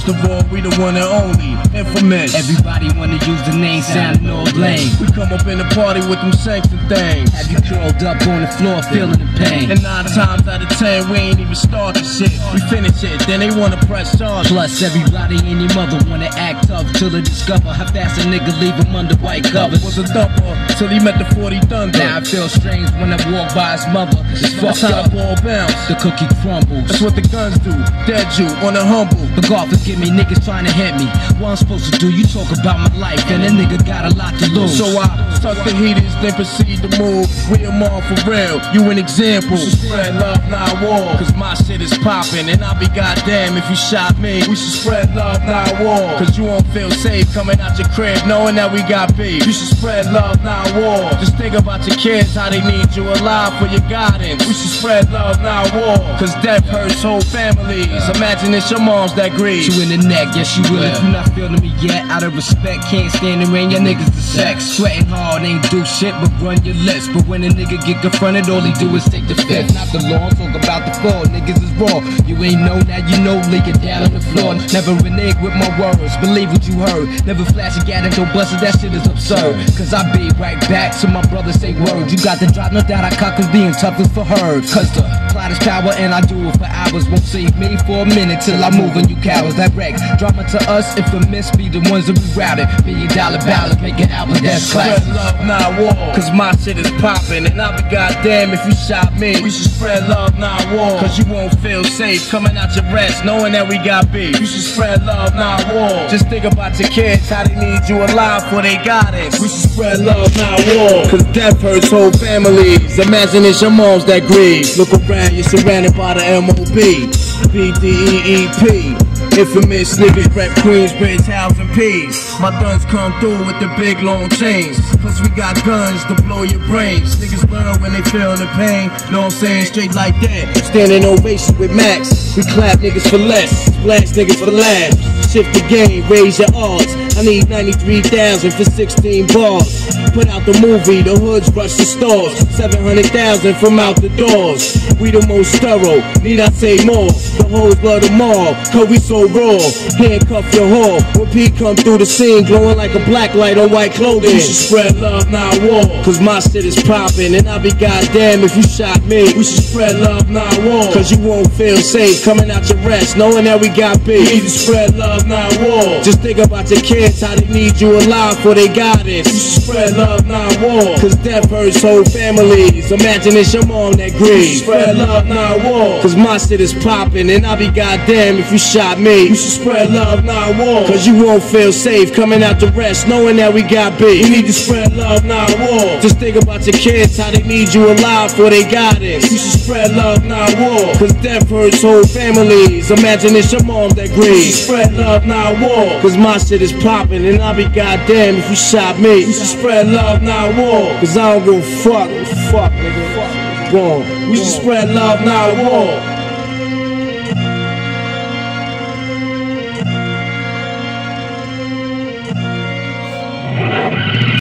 First of all, we the one and only, infamous. Everybody wanna use the name, sounding all lame. We come up in the party with them sexy things. Have you curled up on the floor, feeling the pain? And 9 times out of 10, we ain't even start the shit. We finish it, then they wanna press charge. Plus, everybody and your mother wanna act tough till they discover how fast a nigga leave them under white covers. Was a thumper till he met the 40 Thunder. Now I feel strange when I walk by his mother. It's fucked up. Ball bounce. The cookie crumbles. That's what the guns do. Dead you on the humble. But God forgive me, niggas trying to hit me. What I'm supposed to do? You talk about my life, and a nigga got a lot to lose. So I tuck the heaters, then proceed to move. We them all for real. You an example. We should spread love, not war. Cause my shit is popping, and I'll be goddamn if you shot me. We should spread love, not war. Cause you won't feel safe coming out your crib knowing that we got beef. You should spread love, not war. Just think about your kids, how they need you alive for your guidance. We should spread love, not war. Cause death hurts whole families. Imagine it's your moms that grieve. You in the neck, yes you will. If you not feeling me yet, out of respect, can't stand the rain, your niggas the sex. Sweating hard, ain't do shit but run your lips. But when a nigga get confronted, all he do is take the fifth. Not the law, talk about the fall, niggas is raw. You ain't know, now you know, leaking down on the floor. Never renege with my words, believe what you heard. Never flash a gat until busted, that shit is absurd. Cause I be right back, so my brothers say word. You got the drop, no doubt I cock, cause being tough is for her. Cause the plot is power and I do it for hours. Won't save me for a minute till I move and you cowards that wreck. Drama to us, infamous, be the ones that we routed. $1 billion ballads, making albums that's classic. Spread love, not war. Cause my shit is popping, and I'll be goddamn if you shot me. We should spread love, not war. Cause you won't feel safe coming out your rest knowing that we got beef. You should spread love, not war. Just think about your kids, how they need you alive for they guidance. We should spread love, not war. Cause death hurts whole families. Imagine it's your moms that grieve. Look around, you're surrounded by the MOB, BDEEP. Infamous niggas rep Queensbridge, housing peace. My guns come through with the big long chains. Plus we got guns to blow your brains. Niggas learn when they feel the pain. Know what I'm saying? Straight like that. Standing ovation with Max. We clap niggas for less, splash niggas for laughs. Shift the game, raise your odds. I need 93,000 for 16 bars. Put out the movie, the hoods rush the stores. 700,000 from out the doors. We the most thorough, need I say more? The hoes love them all, cause we so raw. Handcuff your whore, when P come through the scene, glowing like a black light on white clothing. We should spread love, not war. Cause my shit is popping, and I'll be goddamn if you shot me. We should spread love, not war. Cause you won't feel safe coming out your rest, knowing that we got beef. We need to spread love, not war. Just think about your kids, how they need you alive for they guidance. You should spread love, not war. Cause death hurts whole families. Imagine it's your mom that grieves. Spread love, not war. Cause my shit is popping, and I'll be goddamn if you shot me. You should spread love, not war. Cause you won't feel safe coming out the rest, knowing that we got beef. We need to spread love, not war. Just think about your kids, how they need you alive for they guidance. You should spread love, not war. Cause death hurts whole families. Imagine it's your mom that grieves. Spread love, not war. Cause my shit is popping, and I'll be goddamn if you shot me. You should spread love, not war. Cause I don't give a fuck. Fuck, nigga. Fuck. We should spread love, not war.